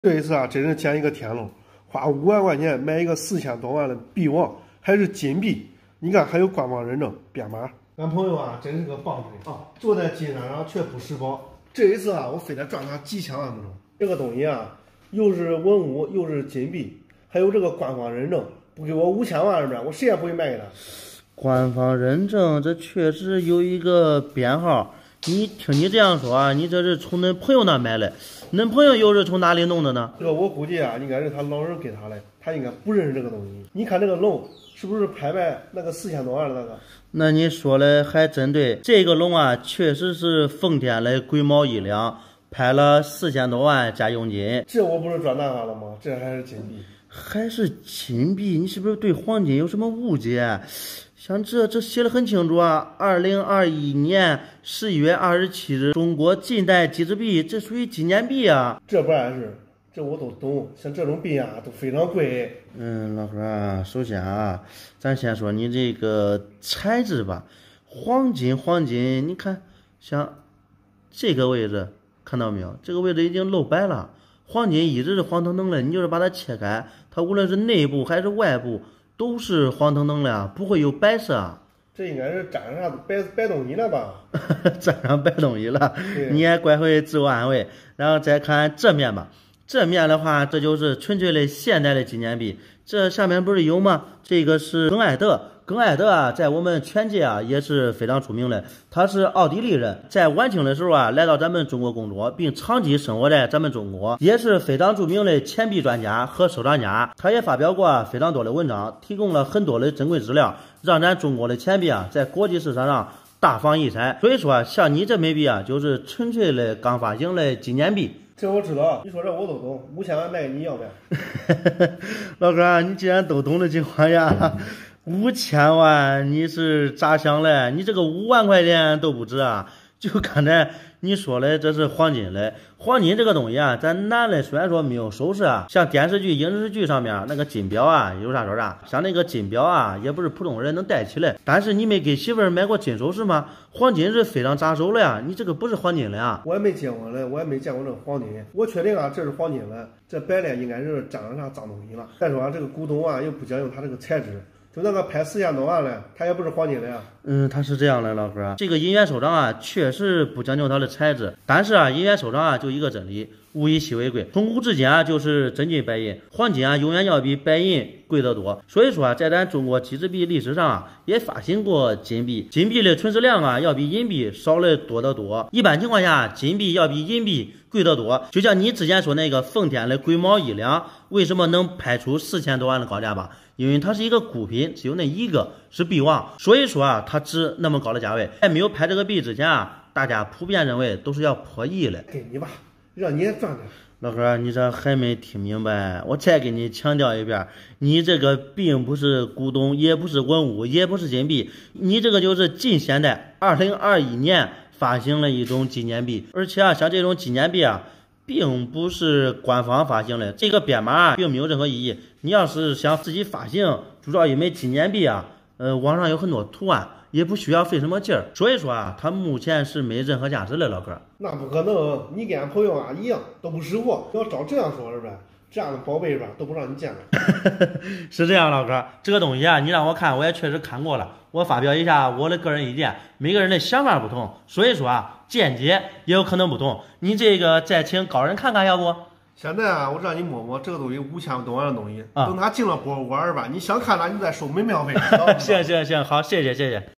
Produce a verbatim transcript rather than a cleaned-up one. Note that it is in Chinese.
这一次啊，真是捡一个天龙，花五万块钱买一个四千多万的币王，还是金币。你看，还有官方认证，编码。俺朋友啊，真是个棒槌啊，坐在金山上却不失宝。这一次啊，我非得赚他几千万不成。这个东西啊，又是文物，又是金币，还有这个官方认证，不给我五千万是不是？我谁也不会卖给他。 官方认证，这确实有一个编号。你听你这样说啊，你这是从恁朋友那买的，恁朋友又是从哪里弄的呢？ 这个我估计啊，应该是他老人给他的，他应该不认识这个东西。你看这个龙是不是拍卖那个四千多万的那个？ 那你说的还真对，这个龙啊，确实是奉天的龟毛一两，拍了四千多万加佣金。 这我不是赚大发了吗？这还是金币， 还是金币？你是不是对黄金有什么误解？像这这写的很清楚啊，二零二一年十一月二十七日，中国近代机制币，这属于纪念币啊。 这不然是，这我都懂。像这种币啊，都非常贵。 嗯，老哥啊，首先啊，咱先说你这个材质吧，黄金黄金，你看像这个位置，看到没有？这个位置已经露白了，黄金一直是黄腾腾的，你就是把它切开，它无论是内部还是外部。都是黄腾腾的，不会有白色。 这应该是沾上啥白白东西了吧？ 沾上白东西了，你也怪会自我安慰。然后再看正面吧，正面的话，这就是纯粹的现代的纪念币。这下面不是有吗？这个是耿艾德。耿艾德啊，在我们全界啊也是非常出名的。他是奥地利人，在晚清的时候啊，来到咱们中国工作，并长期生活在咱们中国，也是非常著名的钱币专家和收藏家。他也发表过非常多的文章，提供了很多的珍贵资料，让咱中国的钱币啊在国际市场上大放异彩。所以说啊，像你这枚币啊，就是纯粹的刚发行的纪念币。 这我知道，你说这我都懂，五千万卖给你要不要？ 老哥啊，你既然都懂的情况下。五千万，你是咋想的？你这个五万块钱都不值啊！就刚才你说的，这是黄金的。黄金这个东西啊，咱男的虽然说没有首饰啊，像电视剧、影视剧上面那个金表啊，有啥说啥。像那个金表啊，也不是普通人能戴起来。但是你没给媳妇儿买过金首饰吗？黄金是非常扎手的呀，你这个不是黄金的呀。 我也没见过嘞，我也没见过这个黄金。我确定啊，这是黄金的，这白的应该是沾上啥脏东西了。再说啊，这个古董啊，又不讲究它这个材质。就那个拍四千多万的，它也不是黄金的呀。 嗯，它是这样的，老哥，这个银元收藏啊，确实不讲究它的材质，但是啊，银元收藏啊，就一个真理，物以稀为贵。从古至今啊，就是真金白银，黄金啊，永远要比白银贵得多。所以说啊，在咱中国机制币历史上啊，也发行过金币，金币的存世量啊，要比银币少的多得多。一般情况下，金币要比银币贵得多。就像你之前说那个奉天的龟毛一两，为什么能拍出四千多万的高价吧？因为它是一个孤品，只有那一个是币王，所以说啊，它值那么高的价位。在没有拍这个币之前啊，大家普遍认为都是要破亿的。 给你吧，让你也赚点。 老哥，你这还没听明白？我再给你强调一遍，你这个并不是古董，也不是文物，也不是金币，你这个就是近现代二零二一年发行了一种纪念币，而且啊，像这种纪念币啊。并不是官方发行的，这个编码并没有任何意义。你要是想自己发行铸造一枚纪念币啊，呃，网上有很多图案，也不需要费什么劲儿。所以说啊，它目前是没任何价值的，老哥。 那不可能，你跟俺朋友啊一样，都不识货。要照这样说是不是？这样的宝贝是吧，都不让你见了。 是这样，老哥，这个东西啊，你让我看，我也确实看过了。我发表一下我的个人意见，每个人的想法不同，所以说啊，见解也有可能不同。你这个再请高人看看，要不？ 现在啊，我让你摸摸这个东西，五千多万的东西，啊、等他进了博物馆是吧？你想看了，你再收门票费。 行行行，好，谢谢谢谢。